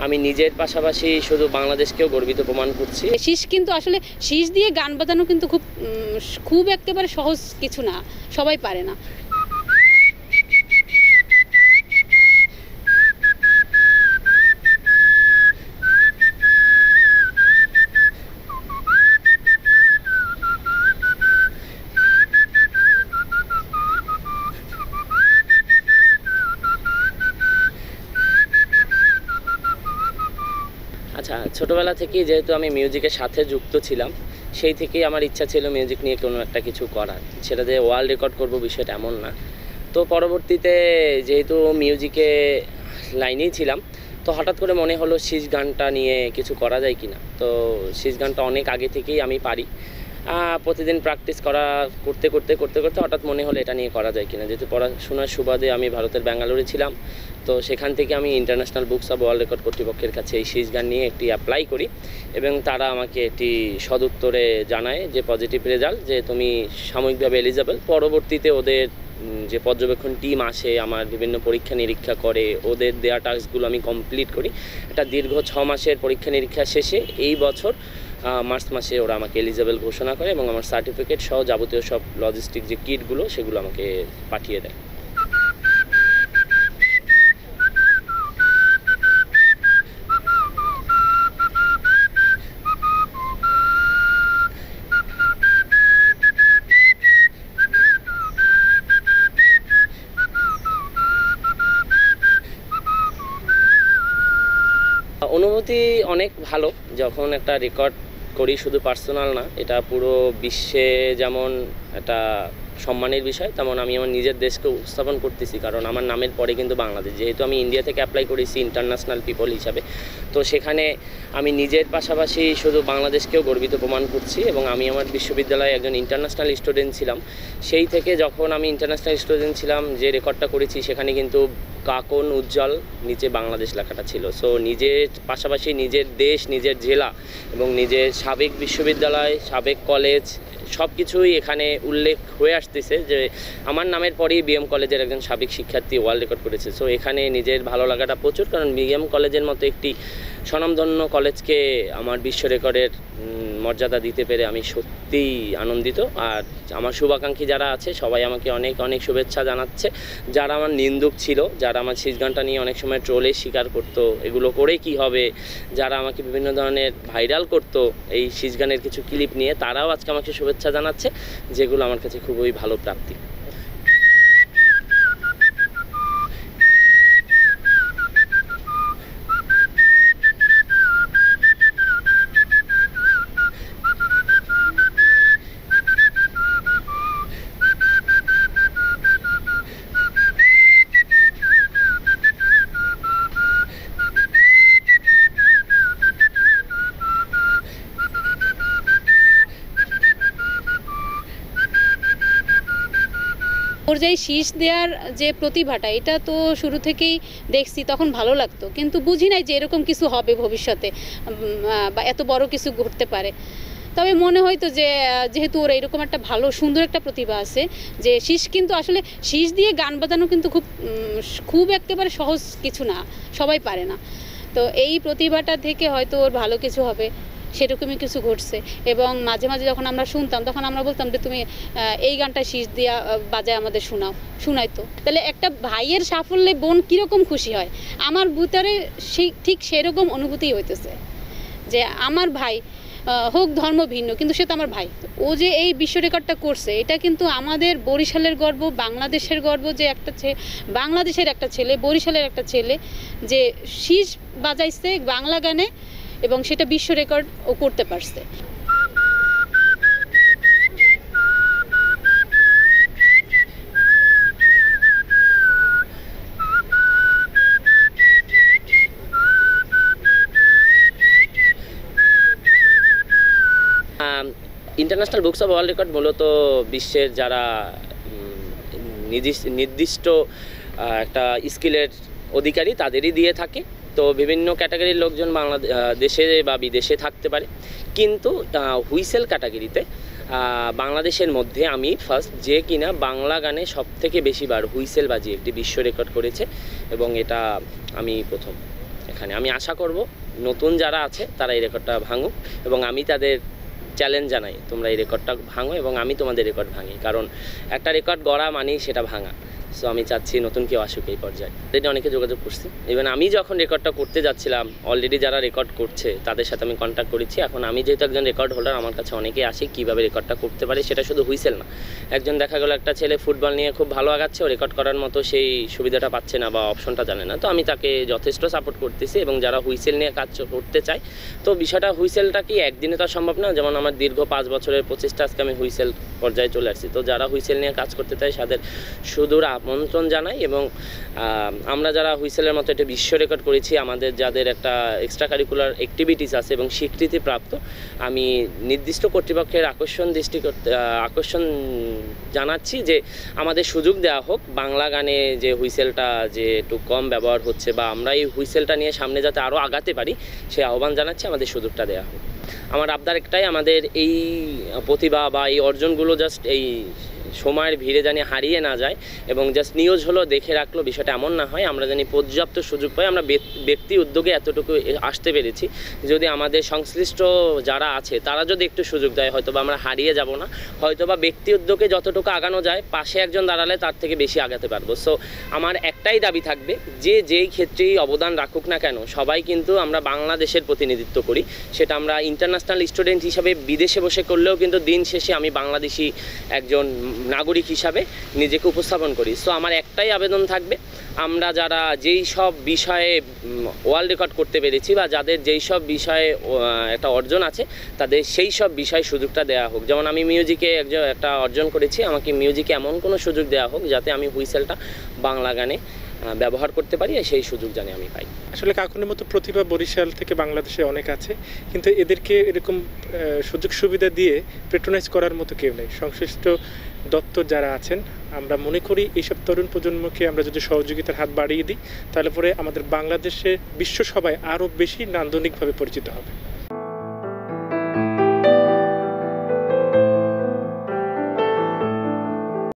আমি নিজের পাশাপাশি শুধু বাংলাদেশকেও গর্বিত প্রমাণ করছি। শীষ কিন্তু আসলে শীষ দিয়ে গান বাজানো কিন্তু খুব একেবারে সহজ কিছু না, সবাই পারে না। আচ্ছা, ছোটোবেলা থেকেই যেহেতু আমি মিউজিকের সাথে যুক্ত ছিলাম, সেই থেকেই আমার ইচ্ছা ছিল মিউজিক নিয়ে কোনো একটা কিছু করার। সেটা যে ওয়ার্ল্ড রেকর্ড করব বিষয়টা এমন না। তো পরবর্তীতে যেহেতু মিউজিকে লাইনেই ছিলাম, তো হঠাৎ করে মনে হলো শীষ গানটা নিয়ে কিছু করা যায় কি না। তো শীষ গানটা অনেক আগে থেকেই আমি পারি, প্রতিদিন প্র্যাকটিস করতে করতে হঠাৎ মনে হলো এটা নিয়ে করা যায় কিনা। যেহেতু পড়াশোনার সুবাদে আমি ভারতের ব্যাঙ্গালোরে ছিলাম, তো সেখান থেকে আমি international books of world record কর্তৃপক্ষের কাছে এই শীষ গান নিয়ে একটি অ্যাপ্লাই করি এবং তারা আমাকে একটি সদুত্তরে জানায় যে পজিটিভ রেজাল্ট, যে তুমি সাময়িকভাবে এলিজেবল। পরবর্তীতে ওদের যে পর্যবেক্ষণ টিম আসে, আমার বিভিন্ন পরীক্ষা নিরীক্ষা করে, ওদের দেওয়া টাস্কগুলো আমি কমপ্লিট করি। একটা দীর্ঘ 6 মাসের পরীক্ষা নিরীক্ষা শেষে এই বছর মার্চ মাসে ওরা আমাকে এলিজেবল ঘোষণা করে এবং আমার সার্টিফিকেট সহ যাবতীয় সব লজিস্টিক যে কিটগুলো সেগুলো আমাকে পাঠিয়ে দেয়। অনুভূতি অনেক ভালো যখন একটা রেকর্ড করি, শুধু পার্সোনাল না, এটা পুরো বিশ্বে যেমন একটা সম্মানের বিষয়, তেমন আমি আমার নিজের দেশকে উপস্থাপন করতেছি। কারণ আমার নামের পরে কিন্তু বাংলাদেশ, যেহেতু আমি ইন্ডিয়া থেকে অ্যাপ্লাই করেছি ইন্টারন্যাশনাল পিপল হিসাবে, তো সেখানে আমি নিজের পাশাপাশি শুধু বাংলাদেশকেও গর্বিত প্রমাণ করছি। এবং আমি আমার বিশ্ববিদ্যালয়ে একজন ইন্টারন্যাশনাল স্টুডেন্ট ছিলাম, সেই থেকে যখন আমি ইন্টারন্যাশনাল স্টুডেন্ট ছিলাম, যে রেকর্ডটা করেছি সেখানে কিন্তু কাকন উজ্জ্বল নিচে বাংলাদেশ লেখাটা ছিল। সো নিজের পাশাপাশি নিজের দেশ, নিজের জেলা এবং নিজের সাবেক বিশ্ববিদ্যালয়, সাবেক কলেজ সব কিছুই এখানে উল্লেখ হয়ে আসতেছে যে আমার নামের পরেই বিএম কলেজের একজন সাবেক শিক্ষার্থী ওয়ার্ল্ড রেকর্ড করেছে। সো এখানে নিজের ভালো লাগাটা প্রচুর, কারণ বিএম কলেজের মতো একটি স্বনামধন্য কলেজকে আমার বিশ্ব রেকর্ডের মর্যাদা দিতে পেরে আমি সত্যিই আনন্দিত। আর আমার শুভাকাঙ্ক্ষী যারা আছে সবাই আমাকে অনেক অনেক শুভেচ্ছা জানাচ্ছে। যারা আমার নিন্দুক ছিল, যারা আমার শীষ গানটা নিয়ে অনেক সময় ট্রোলের শিকার করতো, এগুলো করে কি হবে, যারা আমাকে বিভিন্ন ধরনের ভাইরাল করতো এই শীষ গানের কিছু ক্লিপ নিয়ে, তারাও আজকে আমাকে শুভেচ্ছা জানাচ্ছে, যেগুলো আমার কাছে খুবই ভালো প্রাপ্তি। পর্যায়ে শীষ দেওয়ার যে প্রতিভাটা, এটা তো শুরু থেকেই দেখছি, তখন ভালো লাগতো, কিন্তু বুঝি নাই যে এরকম কিছু হবে ভবিষ্যতে বা এত বড় কিছু ঘটতে পারে। তবে মনে হয়তো যে যেহেতু ওর এরকম একটা ভালো সুন্দর একটা প্রতিভা আছে, যে শীষ কিন্তু আসলে শীষ দিয়ে গান বাজানো কিন্তু খুব একেবারে সহজ কিছু না, সবাই পারে না। তো এই প্রতিভাটা থেকে হয়তো ওর ভালো কিছু হবে, সেরকমই কিছু ঘটছে। এবং মাঝে মাঝে যখন আমরা শুনতাম, তখন আমরা বলতাম যে তুমি এই গানটা শীষ দিয়া বাজায় আমাদের শোনাইতো। তাহলে একটা ভাইয়ের সাফল্যে বোন কীরকম খুশি হয়, আমার ভিতরে ঠিক সেরকম অনুভূতি হইতেছে যে আমার ভাই হোক ধর্ম ভিন্ন, কিন্তু সে তো আমার ভাই। ও যে এই বিশ্ব রেকর্ডটা করছে, এটা কিন্তু আমাদের বরিশালের গর্ব, বাংলাদেশের গর্ব, যে একটা বাংলাদেশের একটা ছেলে, বরিশালের একটা ছেলে যে শীষ বাজাইছে বাংলা গানে এবং সেটা বিশ্ব রেকর্ড ও করতে পারছে। International books of world record মূলত বিশ্বের যারা নির্দিষ্ট একটা স্কিলের অধিকারী তাদেরই দিয়ে থাকে। তো বিভিন্ন ক্যাটাগরির লোকজন বাংলাদেশে বা বিদেশে থাকতে পারে, কিন্তু হুইসেল ক্যাটাগরিতে বাংলাদেশের মধ্যে আমি ফার্স্ট, যে কিনা বাংলা গানে সবথেকে বেশিবার হুইসেল বাজিয়ে একটি বিশ্ব রেকর্ড করেছে, এবং এটা আমি প্রথম। এখানে। আমি আশা করব নতুন যারা আছে তারা এই রেকর্ডটা ভাঙুক, এবং আমি তাদের চ্যালেঞ্জ জানাই, তোমরা এই রেকর্ডটা ভাঙো এবং আমি তোমাদের রেকর্ড ভাঙি, কারণ একটা রেকর্ড গড়া মানেই সেটা ভাঙা। সো আমি চাচ্ছি নতুন কেউ আসুক এই পর্যায়ে। অলরেডি অনেকে যোগাযোগ করছি, ইভেন আমি যখন রেকর্ডটা করতে যাচ্ছিলাম অলরেডি যারা রেকর্ড করছে তাদের সাথে আমি কন্ট্যাক্ট করেছি। এখন আমি যেহেতু একজন রেকর্ড হোল্ডার, আমার কাছে অনেকেই আসে কীভাবে রেকর্ডটা করতে পারে। সেটা শুধু হুইসেল না, একজন দেখা গেলো একটা ছেলে ফুটবল নিয়ে খুব ভালো আগাচ্ছে, ও রেকর্ড করার মতো সেই সুবিধাটা পাচ্ছে না বা অপশনটা জানে না, তো আমি তাকে যথেষ্ট সাপোর্ট করতেছি। এবং যারা হুইসেল নিয়ে কাজ করতে চায়, তো বিষয়টা হুইসেলটা কি একদিনে তো সম্ভব না, যেমন আমার দীর্ঘ 5 বছরের প্রচেষ্টা আজকে আমি হুইসেল পর্যায়ে চলে আসছি। তো যারা হুইসেল নিয়ে কাজ করতে চায় তাদের সুদূর আমন্ত্রণ জানাই। এবং আমরা যারা হুইসেলের মতো একটা বিশ্ব রেকর্ড করেছি, আমাদের যাদের একটা এক্সট্রা কারিকুলার অ্যাক্টিভিটিস আছে এবং স্বীকৃতিপ্রাপ্ত, আমি নির্দিষ্ট কর্তৃপক্ষের আকর্ষণ জানাচ্ছি যে আমাদের সুযোগ দেওয়া হোক। বাংলা গানে যে হুইসেলটা যে একটু কম ব্যবহার হচ্ছে, বা আমরা এই হুইসেলটা নিয়ে সামনে যাতে আরও আগাতে পারি, সেই আহ্বান জানাচ্ছি, আমাদের সুযোগটা দেওয়া হোক। আমার আবদার একটাই, আমাদের এই প্রতিভা বা এই অর্জনগুলো জাস্ট এই সময়ের ভিড়ে জানি হারিয়ে না যায়, এবং জাস্ট নিউজ হলো দেখে রাখলো, বিষয়টা এমন না হয়। আমরা জানি পর্যাপ্ত সুযোগ পাই, আমরা ব্যক্তি উদ্যোগে এতটুকু আসতে পেরেছি। যদি আমাদের সংশ্লিষ্ট যারা আছে তারা যদি একটু সুযোগ দেয়, হয়তো বা আমরা হারিয়ে যাব না, হয়তো বা ব্যক্তি উদ্যোগে যতটুকু আগানো যায়, পাশে একজন দাঁড়ালে তার থেকে বেশি আগাতে পারবো। সো আমার একটাই দাবি থাকবে, যে যেই ক্ষেত্রেই অবদান রাখুক না কেন, সবাই কিন্তু আমরা বাংলাদেশের প্রতিনিধিত্ব করি। সেটা আমরা ইন্টারন্যাশনাল স্টুডেন্ট হিসাবে বিদেশে বসে করলেও কিন্তু দিন শেষে আমি বাংলাদেশি একজন নাগরিক হিসাবে নিজেকে উপস্থাপন করি। সো আমার একটাই আবেদন থাকবে, আমরা যারা যেই সব বিষয়ে ওয়ার্ল্ড রেকর্ড করতে পেরেছি বা যাদের যেই সব বিষয়ে একটা অর্জন আছে, তাদের সেই সব বিষয়ে সুযোগটা দেওয়া হোক। যেমন আমি মিউজিকে একটা অর্জন করেছি, আমাকে মিউজিকে এমন কোনো সুযোগ দেওয়া হোক যাতে আমি হুইসেলটা বাংলা গানে ব্যবহার করতে পারি, সেই সুযোগ জানি আমি পাই। আসলে কাকনের মতো প্রতিভা বরিশাল থেকে বাংলাদেশে অনেক আছে, কিন্তু এদেরকে এরকম সুযোগ সুবিধা দিয়ে প্যাট্রোনাইজ করার মতো কেউ নেই। সংশ্লিষ্ট দপ্তর যারা আছেন, আমরা মনে করি এইসব তরুণ প্রজন্মকে আমরা যদি সহযোগিতার হাত বাড়িয়ে দিই, তাহলে পরে আমাদের বাংলাদেশে বিশ্বসভায় আরও বেশি নান্দনিকভাবে পরিচিত হবে।